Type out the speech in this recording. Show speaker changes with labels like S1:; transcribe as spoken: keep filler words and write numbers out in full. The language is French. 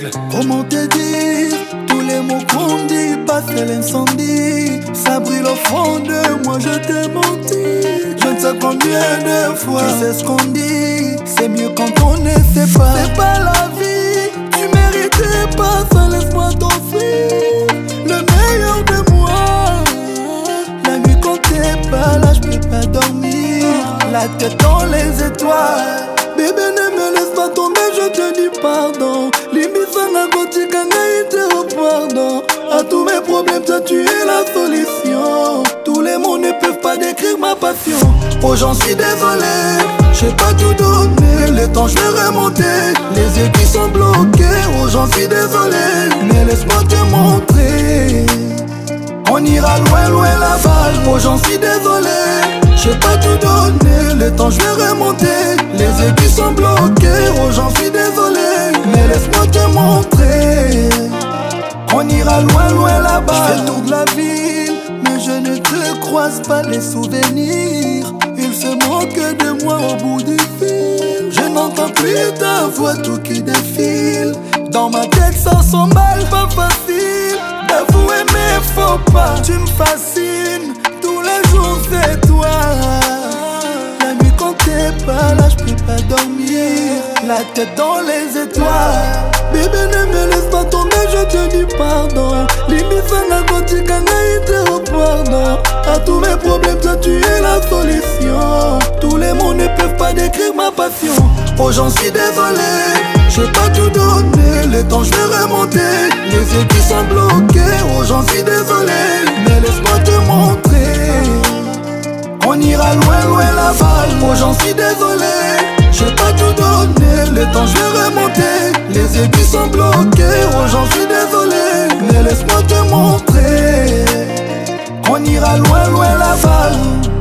S1: règle.
S2: Comment te dire, tous les mots qu'on dit passent l'incendie. Ça brûle au fond de moi, je t'ai menti. Je ne sais combien de fois, tu sais ce qu'on dit. C'est mieux quand on ne sait pas. C'est pas la vie, tu méritais pas ça, laisse-moi t'offrir le meilleur de moi. La nuit quand t'es pas là, je peux pas dormir. La tête dans les étoiles. Bébé ne me laisse pas tomber, je te dis pardon. Limisanga kotika ngai te pardon. À tous mes problèmes, toi tu es la solution. Tous les mots ne peuvent pas décrire ma passion. Oh j'en suis désolé, j'ai pas tout donné. Le temps je vais remonter, les yeux qui sont bloqués. Oh j'en suis désolé, mais laisse-moi te montrer. On ira loin loin là-bas. Oh j'en suis désolé, j'ai pas tout donné. Le temps je vais remonter, les yeux qui sont bloqués. Oh j'en suis désolé, mais laisse-moi te montrer. On ira loin loin là-bas. Je fais le tour de la ville, mais je ne te croise pas. Les souvenirs, ils se moquent de moi au bout du fil. Je n'entends plus ta voix, tout qui défile. Dans ma tête ça s'emballe, pas facile d'avouer mes faux pas. Tu me fascines, tous les jours c'est toi. La nuit quand t'es pas là, je peux pas dormir. La tête dans les étoiles. Bébé ne me laisse pas tomber, je te dis pardon. Limisanga kotika ngai te pardon. À tous mes problèmes, toi tu es la solution. Tous les mots ne peuvent pas décrire ma passion. Oh j'en suis désolé, j'ai pas tout donné. Le temps je vais remonter, les yeux qui sont bloqués. Oh j'en suis désolé, mais laisse-moi te montrer. On ira loin loin là-bas. Oh j'en suis désolé, j'ai pas tout donné. Le temps je vais remonter, les yeux qui sont bloqués. Oh j'en suis désolé, mais laisse-moi te montrer. On ira loin loin là-bas.